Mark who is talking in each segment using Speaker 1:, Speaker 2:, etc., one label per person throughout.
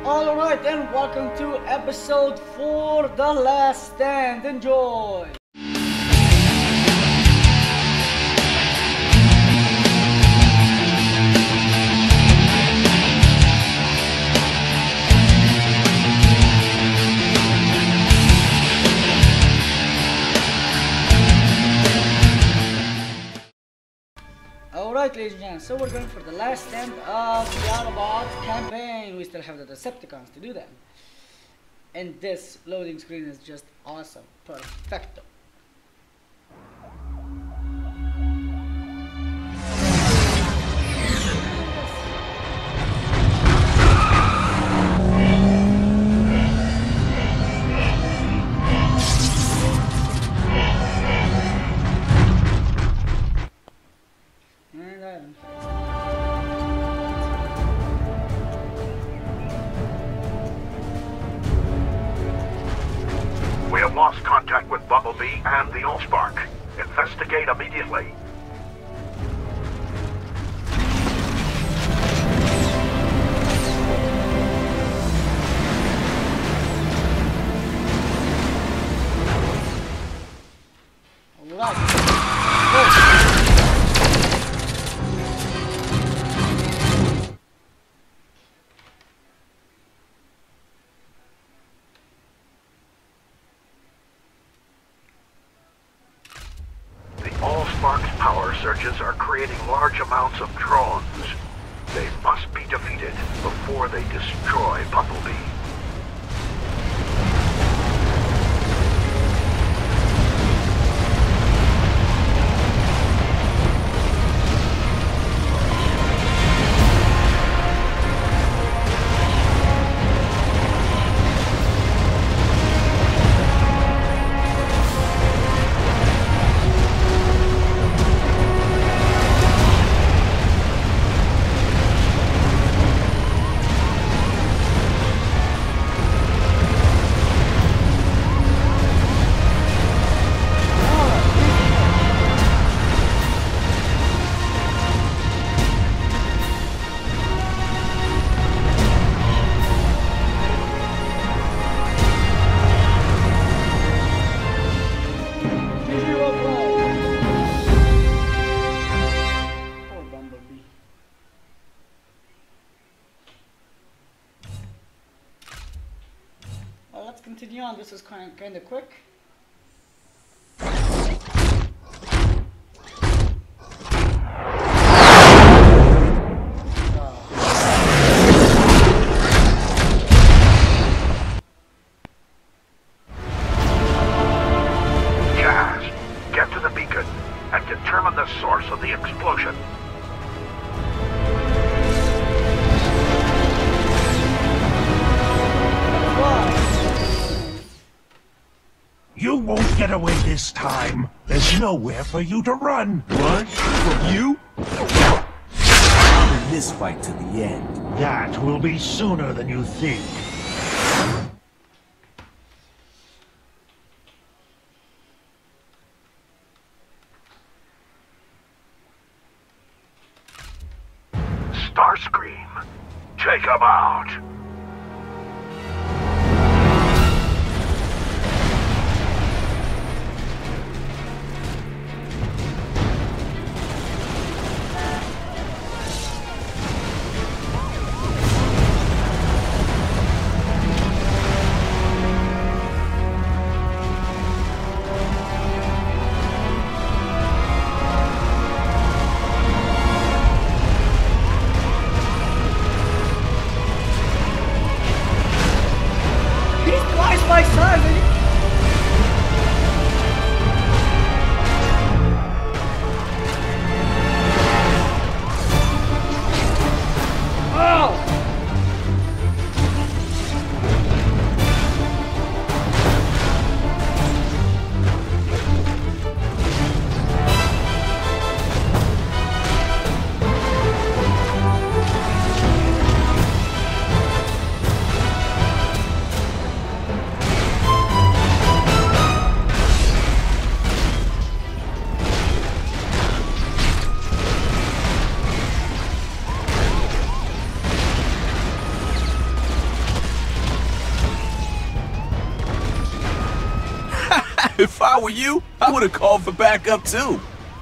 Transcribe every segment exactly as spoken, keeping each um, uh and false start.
Speaker 1: Alright, and welcome to episode four, The Last Stand. Enjoy! Alright, ladies and gentlemen, so we're going for the last stand of the Autobots campaign. We still have the Decepticons to do that. And this loading screen is just awesome. Perfecto.
Speaker 2: We have lost contact with Bumblebee and the AllSpark. Investigate immediately. AllSpark's power surges are creating large amounts of drones. They must be defeated before they destroy Bumblebee.
Speaker 1: Let's continue on. This is kind of, kind of quick.
Speaker 2: Jazz, get to the beacon and determine the source of the explosion.
Speaker 3: You won't get away this time. There's nowhere for you to run.
Speaker 4: Run? From you? I'm in this fight to the end.
Speaker 3: That will be sooner than you think.
Speaker 2: Starscream, take him out.
Speaker 4: If I were you, I would have called for backup too.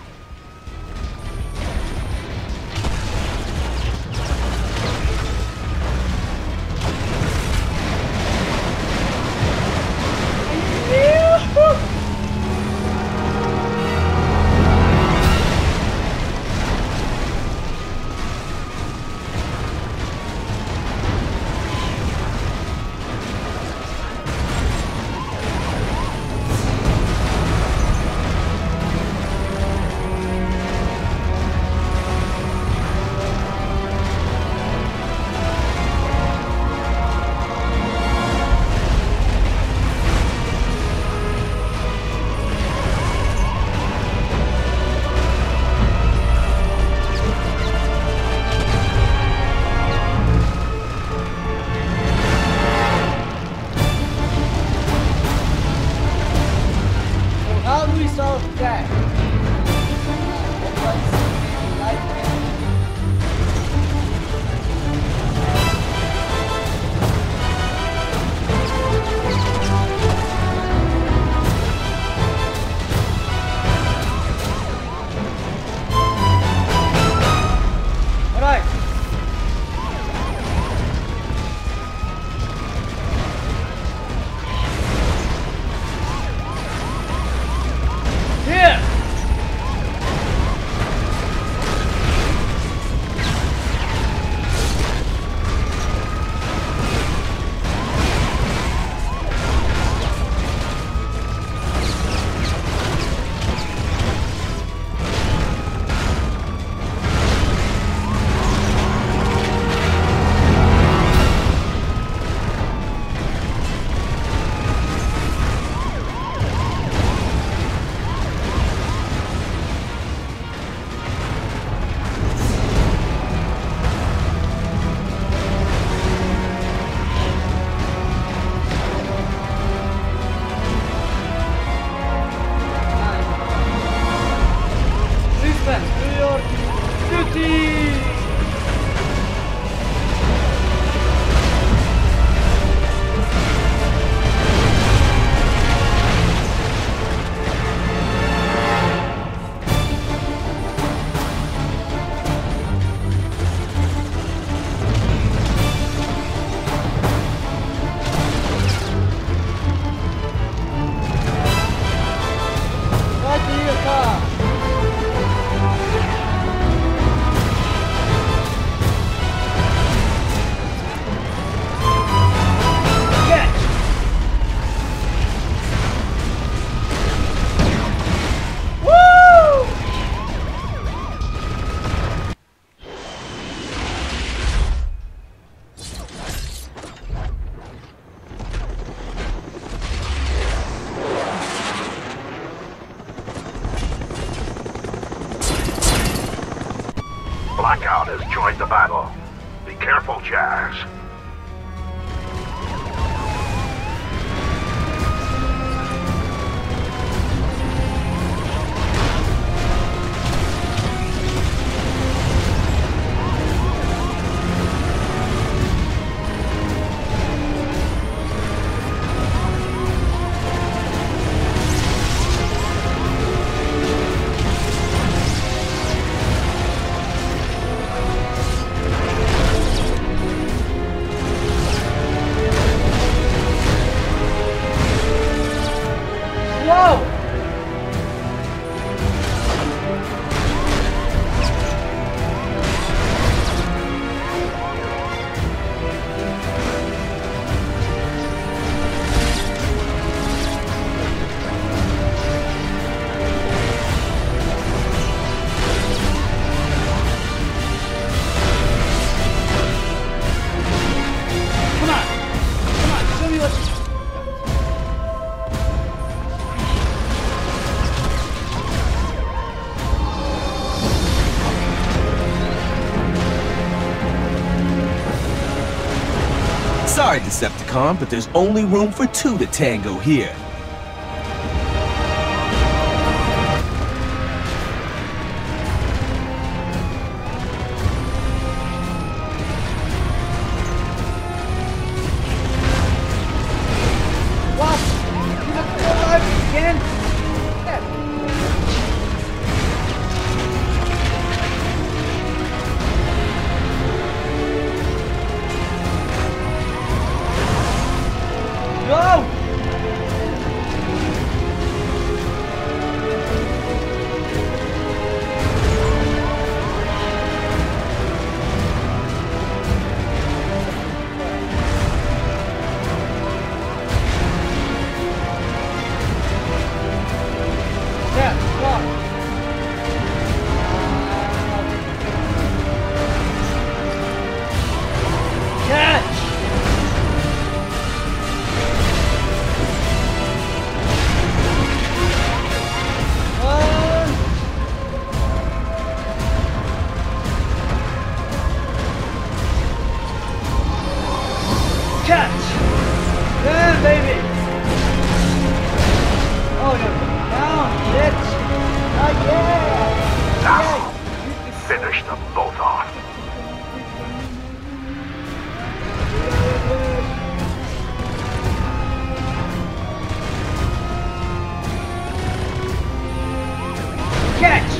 Speaker 2: Blackout has joined the battle. Be careful, Jazz.
Speaker 4: Sorry, Decepticon, but there's only room for two to tango here.
Speaker 1: What? You have to go live again? Catch! Yeah, baby! Oh no, down, bitch! Oh yeah!
Speaker 2: Now,
Speaker 1: Yeah.
Speaker 2: finish them both off.
Speaker 1: Catch!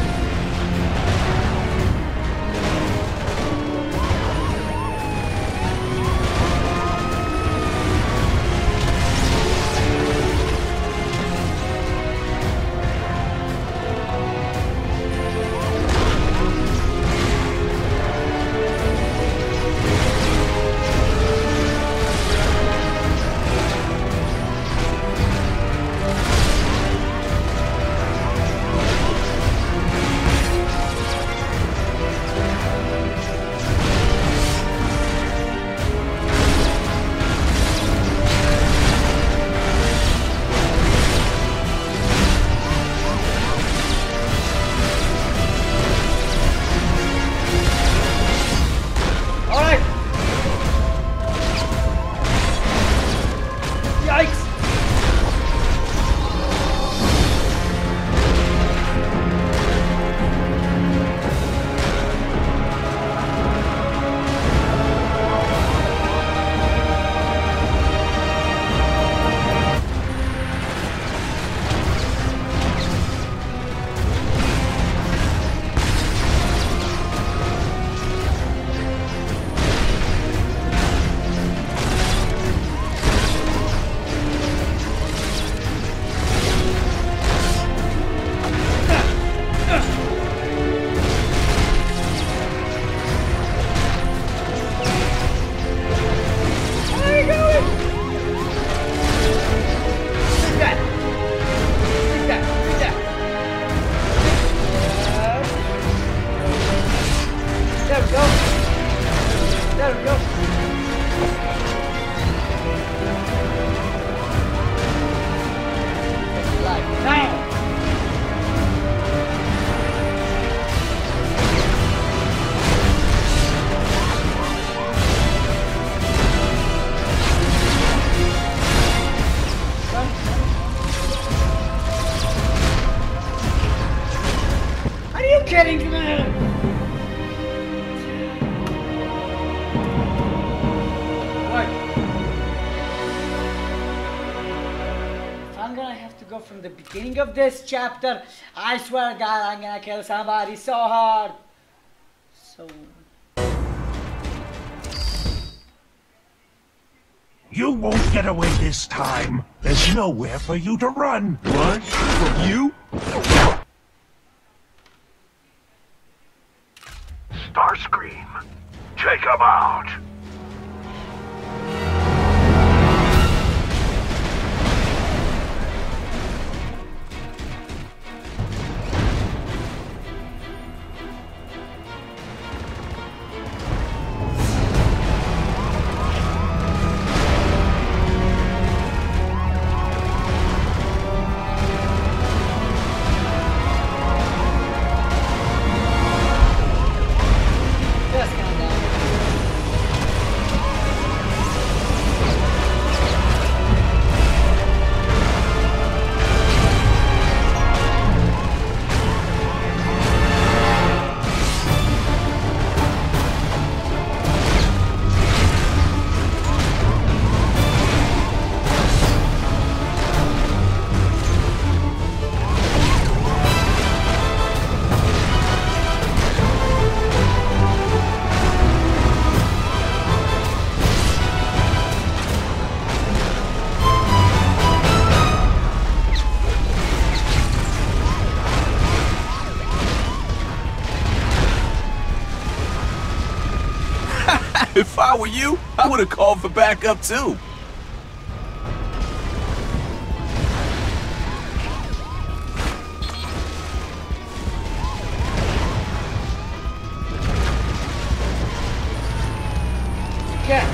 Speaker 1: Kidding me? What? If I'm gonna have to go from the beginning of this chapter, I swear to God, I'm gonna kill somebody so hard. So.
Speaker 3: You won't get away this time. There's nowhere for you to run.
Speaker 4: Run? From you?
Speaker 2: Starscream, take him out.
Speaker 4: If I were you, I would have called for backup too.
Speaker 1: Yeah.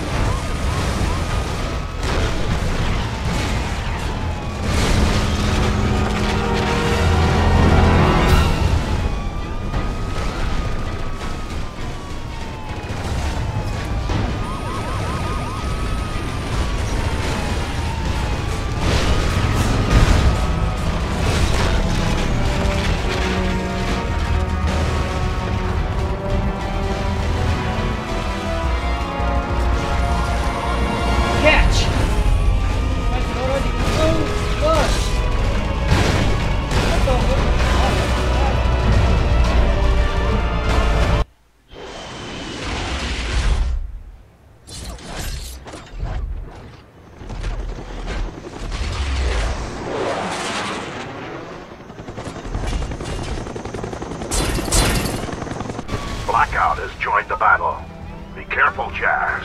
Speaker 2: jazz.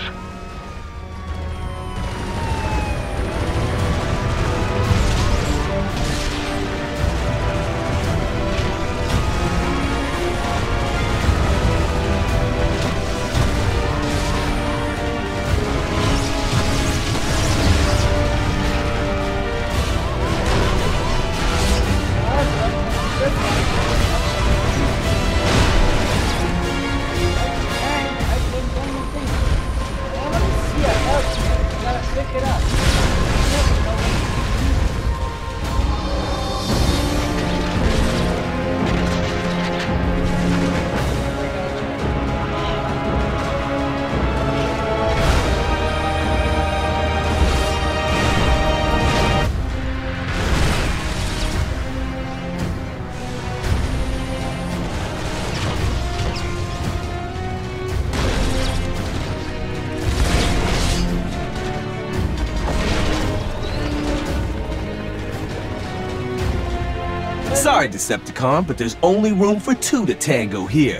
Speaker 4: Sorry, Decepticon, but there's only room for two to tango here.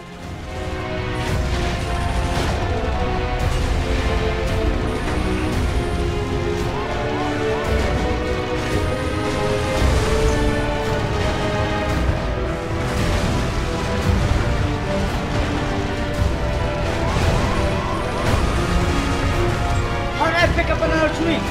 Speaker 1: How did I pick up another tree?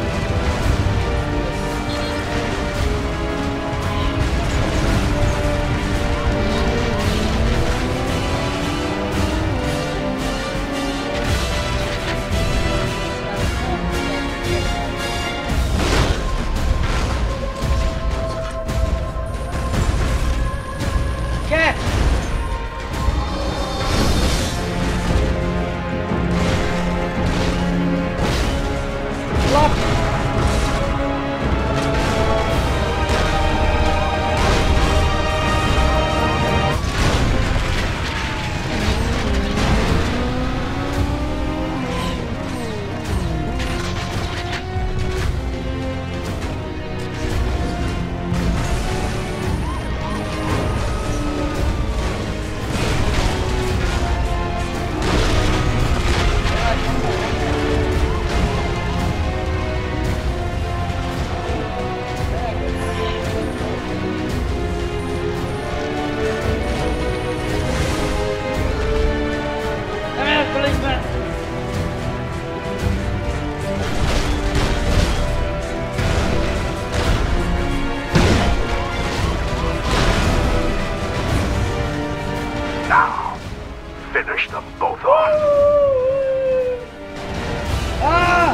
Speaker 2: Now, finish them both off.
Speaker 1: Ah!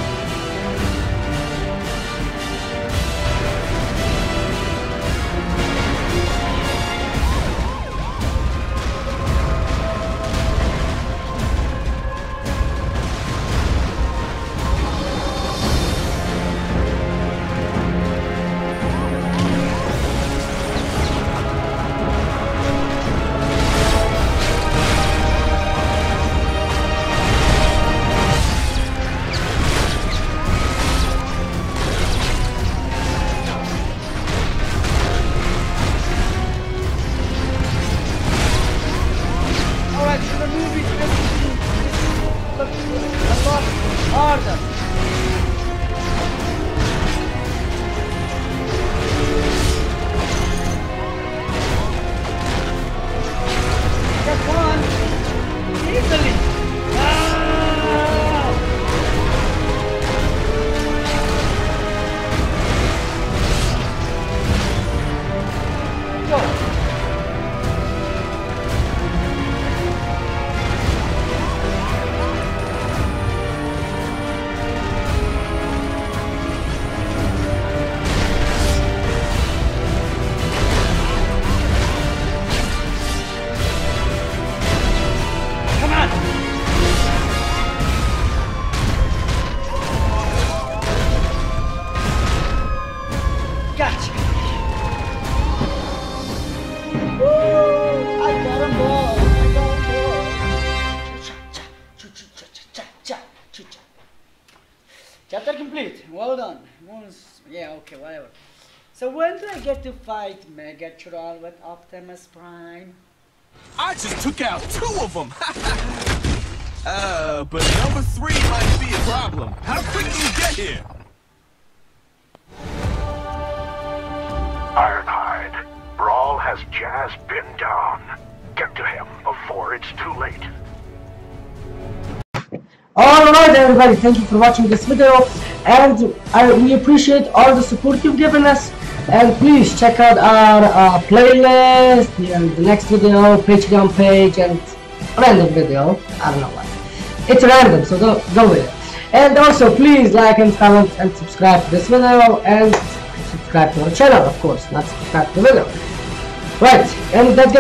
Speaker 1: Alright, so the movie is looks a lot harder. Just one. Easily. Ah! Go. Come on! Gotcha! Woo! I got 'em all! I got 'em all! Cha-cha-cha-cha-cha-cha-cha-cha. Chapter complete. Well done. Once, yeah, okay, whatever. So when do I get to fight Megatron with Optimus Prime?
Speaker 4: I just took out two of them! Uh, but number three might be a problem. How quick do you get here?
Speaker 2: Ironhide, Brawl has Jazz pinned down. Get to him before it's too late.
Speaker 5: Alright everybody, thank you for watching this video, and I, we appreciate all the support you've given us, and please check out our uh, playlist, and the next video, Patreon page, and random video, I don't know what. It's random, so go, go with it. And also please like and comment and subscribe to this video, and subscribe to our channel, of course, not subscribe to the video. Right, and that's